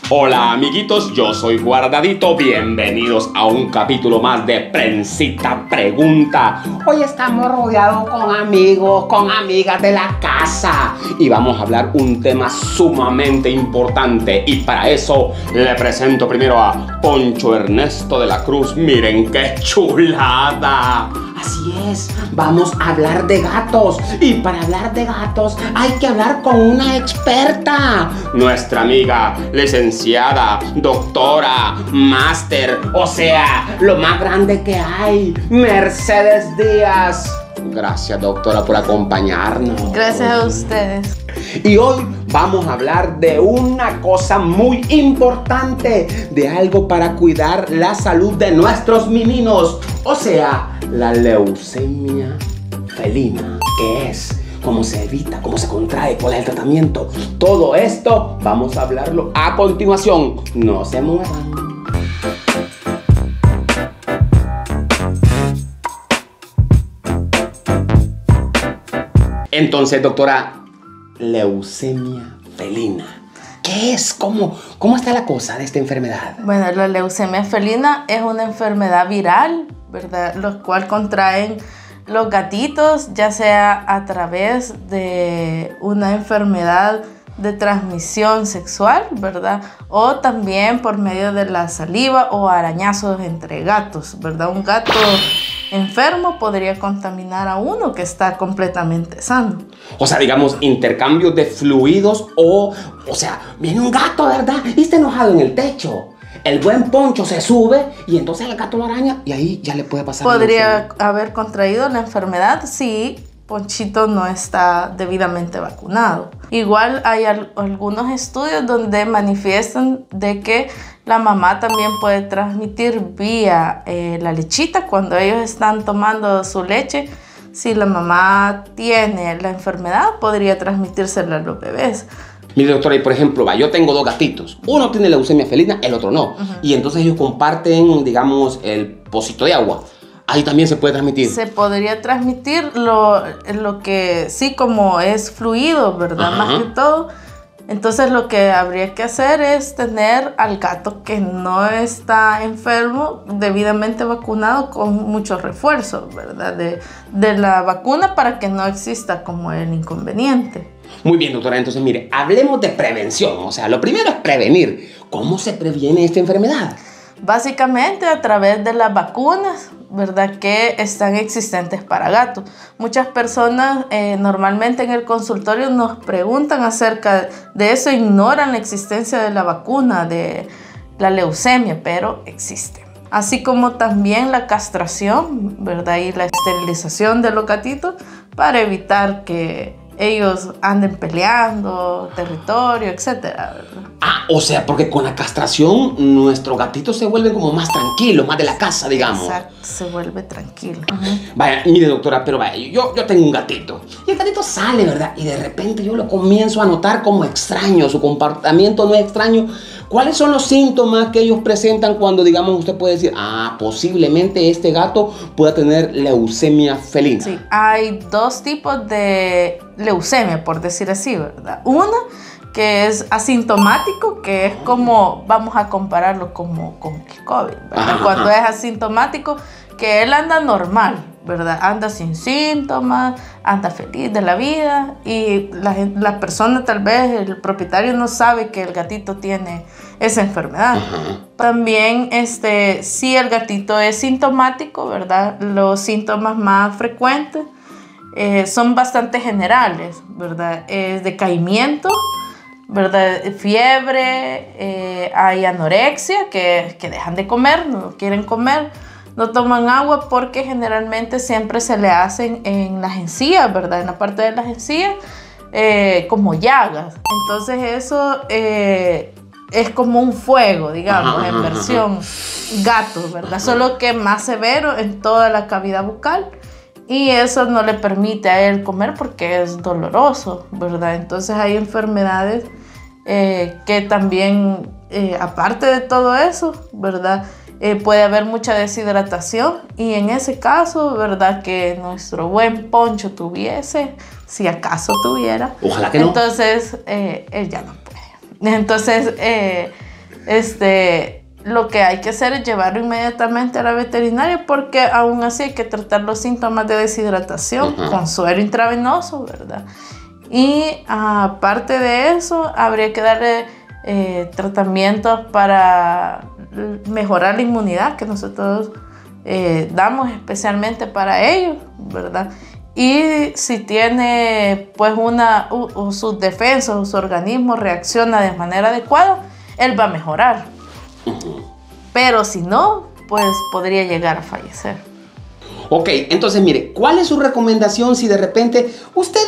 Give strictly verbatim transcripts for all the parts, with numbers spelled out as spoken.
Hola amiguitos, yo soy Guardadito, bienvenidos a un capítulo más de Prensita Pregunta. Hoy estamos rodeados con amigos, con amigas de la casa y vamos a hablar un tema sumamente importante, y para eso le presento primero a Poncho Ernesto de la Cruz. Miren qué chulada. Así es, vamos a hablar de gatos, y para hablar de gatos hay que hablar con una experta, nuestra amiga, licenciada, doctora, máster, o sea, lo más grande que hay, Mercedes Díaz. Gracias, doctora, por acompañarnos. Gracias a ustedes. Y hoy vamos a hablar de una cosa muy importante, de algo para cuidar la salud de nuestros meninos, o sea, la leucemia felina. ¿Qué es? ¿Cómo se evita? ¿Cómo se contrae? ¿Cuál es el tratamiento? Todo esto vamos a hablarlo a continuación. No se muevan. Entonces, doctora, leucemia felina, ¿qué es? ¿Cómo, cómo está la cosa de esta enfermedad? Bueno, la leucemia felina es una enfermedad viral, ¿verdad? Lo cual contraen los gatitos, ya sea a través de una enfermedad de transmisión sexual, ¿verdad? O también por medio de la saliva o arañazos entre gatos, ¿verdad? Un gato enfermo podría contaminar a uno que está completamente sano. O sea, digamos, intercambios de fluidos o... O sea, viene un gato, ¿verdad? Y está enojado en el techo. El buen Poncho se sube y entonces el gato lo araña y ahí ya le puede pasar. Podría haber contraído la enfermedad si Ponchito no está debidamente vacunado. Igual hay al- algunos estudios donde manifiestan de que la mamá también puede transmitir vía eh, la lechita cuando ellos están tomando su leche. Si la mamá tiene la enfermedad, podría transmitírsela a los bebés. Mire, doctora, y por ejemplo, va, yo tengo dos gatitos. Uno tiene leucemia felina, el otro no. Uh-huh. Y entonces ellos comparten, digamos, el pocito de agua. Ahí también se puede transmitir. Se podría transmitir lo, lo que sí, como es fluido, ¿verdad? Ajá. Más que todo. Entonces lo que habría que hacer es tener al gato que no está enfermo, debidamente vacunado, con muchos refuerzos, ¿verdad? De, de la vacuna, para que no exista como el inconveniente. Muy bien, doctora. Entonces, mire, hablemos de prevención. O sea, lo primero es prevenir. ¿Cómo se previene esta enfermedad? Básicamente a través de las vacunas, ¿verdad? Que están existentes para gatos. Muchas personas eh, normalmente en el consultorio nos preguntan acerca de eso, ignoran la existencia de la vacuna de la leucemia, pero existe. Así como también la castración, ¿verdad? Y la esterilización de los gatitos para evitar que ellos anden peleando territorio, etcétera, ¿verdad? Ah, o sea, porque con la castración nuestros gatitos se vuelven como más tranquilos, más de la casa, digamos. Exacto, se vuelve tranquilo. Uh-huh. Vaya, mire, doctora, pero vaya, yo, yo tengo un gatito. Y el gatito sale, ¿verdad? Y de repente yo lo comienzo a notar como extraño, su comportamiento no es extraño. ¿Cuáles son los síntomas que ellos presentan cuando, digamos, usted puede decir, ah, posiblemente este gato pueda tener leucemia felina? Sí, hay dos tipos de leucemia, por decir así, ¿verdad? Una que es asintomático, que es como, vamos a compararlo como con el COVID, ¿verdad? Ajá. Cuando es asintomático, que él anda normal, ¿verdad? Anda sin síntomas, anda feliz de la vida, y la, la persona, tal vez el propietario, no sabe que el gatito tiene esa enfermedad. Uh-huh. También, este, si el gatito es sintomático, ¿verdad? Los síntomas más frecuentes eh, son bastante generales, ¿verdad? Es decaimiento, ¿verdad? Fiebre, eh, hay anorexia, que, que dejan de comer, no quieren comer. No toman agua porque generalmente siempre se le hacen en las encías, ¿verdad? En la parte de las encías, eh, como llagas. Entonces eso eh, es como un fuego, digamos, ajá, en versión ajá. gato, ¿verdad? Ajá. Solo que más severo en toda la cavidad bucal. Y eso no le permite a él comer porque es doloroso, ¿verdad? Entonces hay enfermedades eh, que también, eh, aparte de todo eso, ¿verdad? Eh, puede haber mucha deshidratación, y en ese caso, ¿verdad? Que nuestro buen Poncho tuviese, si acaso tuviera. Ojalá que no. Entonces, eh, él ya no puede. Entonces, eh, este, lo que hay que hacer es llevarlo inmediatamente a la veterinaria, porque aún así hay que tratar los síntomas de deshidratación uh-huh. con suero intravenoso, ¿verdad? Y aparte de eso, habría que darle eh, tratamientos para mejorar la inmunidad que nosotros eh, damos especialmente para ellos, ¿verdad? Y si tiene pues una, o, o sus defensas o su organismo reacciona de manera adecuada, él va a mejorar. Uh-huh. Pero si no, pues podría llegar a fallecer. Ok, entonces mire, ¿cuál es su recomendación si de repente usted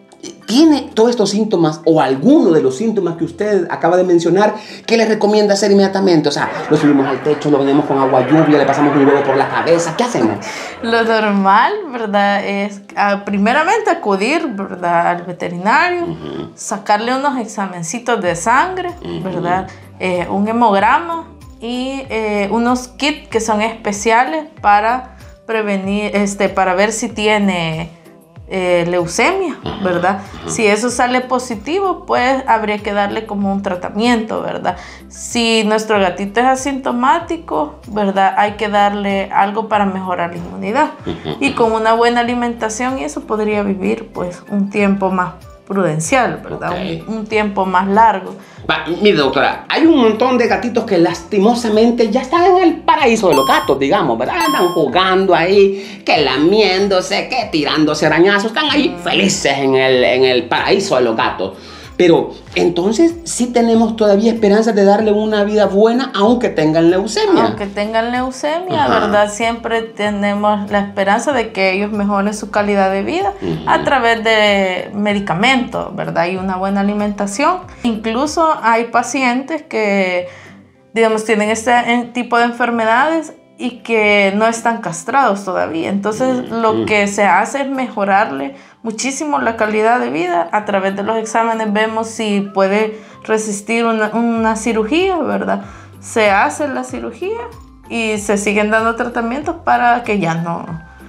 tiene todos estos síntomas o alguno de los síntomas que usted acaba de mencionar? ¿Qué le recomienda hacer inmediatamente? O sea, lo subimos al techo, lo ponemos con agua lluvia, le pasamos un huevo por la cabeza, ¿qué hacemos? Lo normal, ¿verdad? Es uh, primeramente acudir, ¿verdad?, al veterinario, uh-huh. sacarle unos examencitos de sangre, uh-huh. ¿verdad? Eh, un hemograma y eh, unos kits que son especiales para prevenir, este, para ver si tiene Eh, leucemia, ¿verdad? Uh-huh. Si eso sale positivo, pues habría que darle como un tratamiento, ¿verdad? Si nuestro gatito es asintomático, ¿verdad? Hay que darle algo para mejorar la inmunidad. Uh-huh. Y con una buena alimentación, y eso podría vivir pues un tiempo más prudencial, ¿verdad? Okay. Un, un tiempo más largo. Va, mire, doctora, hay un montón de gatitos que lastimosamente ya están en el paraíso de los gatos, digamos, ¿verdad? Andan jugando ahí, que lamiéndose, que tirándose arañazos, están ahí mm. felices en el, en el paraíso de los gatos. Pero entonces sí tenemos todavía esperanza de darle una vida buena aunque tengan leucemia. Aunque tengan leucemia, Ajá. ¿verdad? Siempre tenemos la esperanza de que ellos mejoren su calidad de vida uh-huh. a través de medicamentos, ¿verdad? Y una buena alimentación. Incluso hay pacientes que, digamos, tienen este tipo de enfermedades y que no están castrados todavía. Entonces, uh-huh. lo que se hace es mejorarle muchísimo la calidad de vida. A través de los exámenes vemos si puede resistir una, una cirugía, ¿verdad? Se hace la cirugía y se siguen dando tratamientos para que ya no,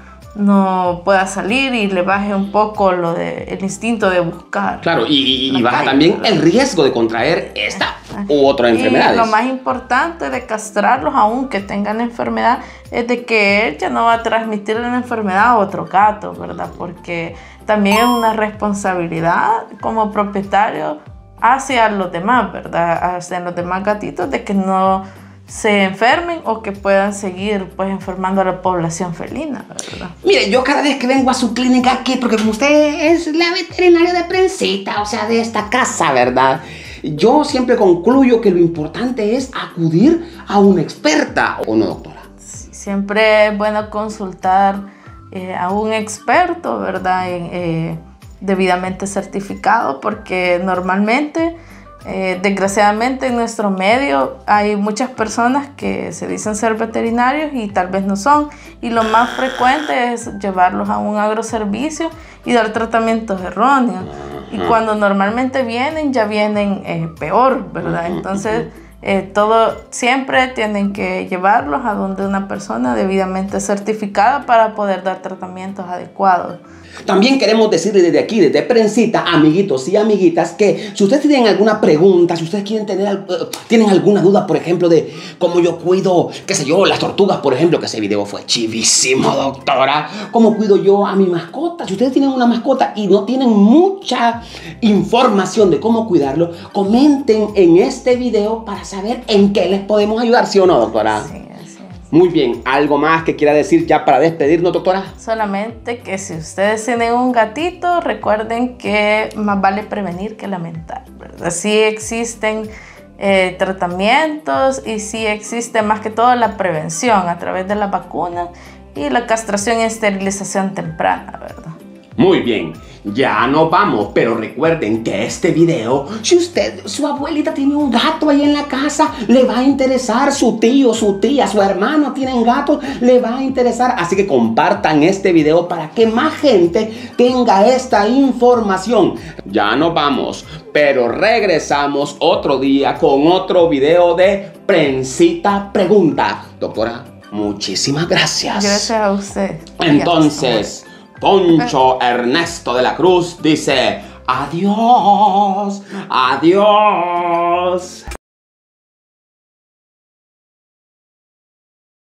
no pueda salir y le baje un poco lo de, el instinto de buscar. Claro, y, y baja calle, también ¿verdad? El riesgo de contraer esta u otra enfermedad. Lo más importante de castrarlos, aunque tengan la enfermedad, es de que él ya no va a transmitir la enfermedad a otro gato, ¿verdad? Porque también es una responsabilidad como propietario hacia los demás, ¿verdad? Hacia los demás gatitos, de que no se enfermen o que puedan seguir pues enfermando a la población felina, ¿verdad? Mire, yo cada vez que vengo a su clínica aquí, porque como usted es la veterinaria de Prensita, o sea, de esta casa, ¿verdad? Yo siempre concluyo que lo importante es acudir a una experta, ¿o no, doctora? Sí, siempre es bueno consultar eh, a un experto, ¿verdad? En, eh, debidamente certificado, porque normalmente, eh, desgraciadamente en nuestro medio hay muchas personas que se dicen ser veterinarios y tal vez no son, y lo más frecuente es llevarlos a un agroservicio y dar tratamientos erróneos. Y cuando normalmente vienen, ya vienen eh, peor, ¿verdad? Entonces, eh, todo, siempre tienen que llevarlos a donde una persona debidamente certificada para poder dar tratamientos adecuados. También queremos decirle desde aquí, desde Prensita, amiguitos y amiguitas, que si ustedes tienen alguna pregunta, si ustedes quieren tener, uh, tienen alguna duda, por ejemplo, de cómo yo cuido, qué sé yo, las tortugas, por ejemplo, que ese video fue chivísimo, doctora. Cómo cuido yo a mi mascota. Si ustedes tienen una mascota y no tienen mucha información de cómo cuidarlo, comenten en este video para saber en qué les podemos ayudar, ¿sí o no, doctora? Sí. Muy bien, ¿algo más que quiera decir ya para despedirnos, doctora? Solamente que si ustedes tienen un gatito, recuerden que más vale prevenir que lamentar, ¿verdad? Sí existen eh, tratamientos y sí existe más que todo la prevención a través de las vacunas y la castración y esterilización temprana, ¿verdad? Muy bien, ya nos vamos, pero recuerden que este video, si usted, su abuelita tiene un gato ahí en la casa, le va a interesar, su tío, su tía, su hermano tienen gatos, le va a interesar, así que compartan este video para que más gente tenga esta información. Ya nos vamos, pero regresamos otro día con otro video de Prensita Pregunta. Doctora, muchísimas gracias. Gracias a usted. Entonces, Poncho Ernesto de la Cruz dice: adiós, adiós.